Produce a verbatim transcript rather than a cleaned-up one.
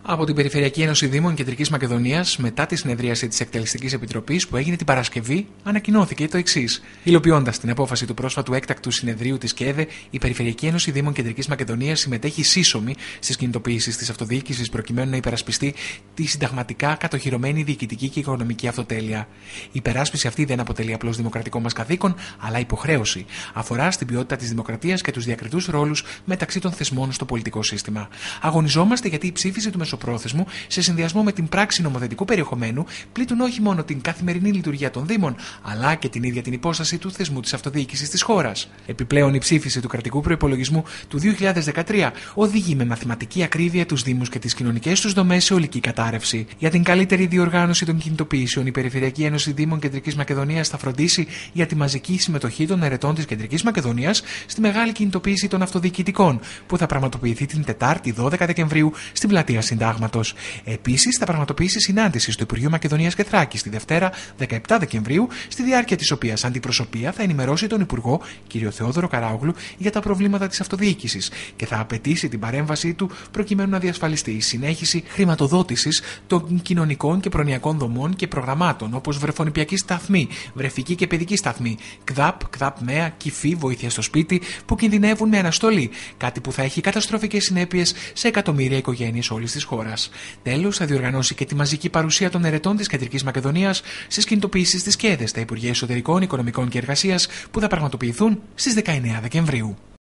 Από την Περιφερειακή Ένωση Δήμων Κεντρικής Μακεδονίας, μετά τη συνεδρίαση της Εκτελεστικής Επιτροπής που έγινε την Παρασκευή, ανακοινώθηκε το εξής. Υλοποιώντας την απόφαση του πρόσφατου έκτακτου συνεδρίου της ΚΕΔΕ, η Περιφερειακή Ένωση Δήμων Κεντρικής Μακεδονίας συμμετέχει σύσσωμη στις κινητοποιήσεις της αυτοδιοίκησης προκειμένου να υπερασπιστεί τη συνταγματικά κατοχυρωμένη διοικητική και οικονομική αυτοτέλεια. Η υπεράσπιση αυτή δεν αποτελεί απλώς δημοκρατικό μας καθήκον, αλλά υποχρέωση. Αφορά στην ποιότητα της δημοκρατίας και τους διακριτούς ρόλους μεταξύ των θεσμών στο πολιτικό σύστημα. Αγωνιζόμαστε γιατί η ψήφιση του μεσοπρόθεσμου, σε συνδυασμό με την πράξη νομοθετικού περιεχομένου, πλήττουν όχι μόνο την καθημερινή λειτουργία των Δήμων, αλλά και την ίδια την υπόσταση του θεσμού της αυτοδιοίκησης της χώρας. Επιπλέον, η ψήφιση του κρατικού προϋπολογισμού του δύο χιλιάδες δεκατρία οδηγεί με μαθηματική ακρίβεια τους Δήμους και τις κοινωνικές τους δομές σε ολική κατάρρευση. Για την καλύτερη διοργάνωση των κινητοποιήσεων, η Περιφερειακή Ένωση Δήμων Κεντρικής Μακεδονίας θα φροντίσει για τη μαζική συμμετοχή των ερετών της Κεντρικής Μακεδονίας στη μεγάλη κινητοποίηση των αυτοδιοικητικών, που θα πραγματοποιηθεί την Τετάρτη δώδεκα Δεκεμβρίου στην πλατεία Συντάγματος. Επίσης, θα πραγματοποιήσει συνάντηση στο Υπουργείο Μακεδονίας και Θράκης τη Δευτέρα δεκαεπτά Δεκεμβρίου, στη διάρκεια της οποίας αντιπροσωπεία θα ενημερώσει τον Υπουργό κ. Θεόδωρο Καράογλου για τα προβλήματα της αυτοδιοίκησης και θα απαιτήσει την παρέμβασή του προκειμένου να διασφαλιστεί η συνέχιση χρηματοδότησης των κοινωνικών και προνοιακών δομών και προγραμμάτων όπως βρεφονιπιακή σταθμή, βρεφική και παιδική σταθμή, ΚΔΑΠ, ΚΔΑΠ ΜΕΑ, ΚΙΦΗ, βοήθεια στο σπίτι, που κινδυνεύουν με αναστολή, κάτι που θα έχει καταστροφικές συνέπειες σε εκατομμύρια οικογένειες όλης της χώρας. Τέλος, θα διοργανώσει και τη μαζική παρουσία των ερετών της Κεντρικής Μακεδονίας στις κινητοποιήσεις της ΚΕΔΕ στα Υπουργεία Εσωτερικών, Οικονομικών και Εργασίας, που θα πραγματοποιηθούν στις δεκαεννέα Δεκεμβρίου.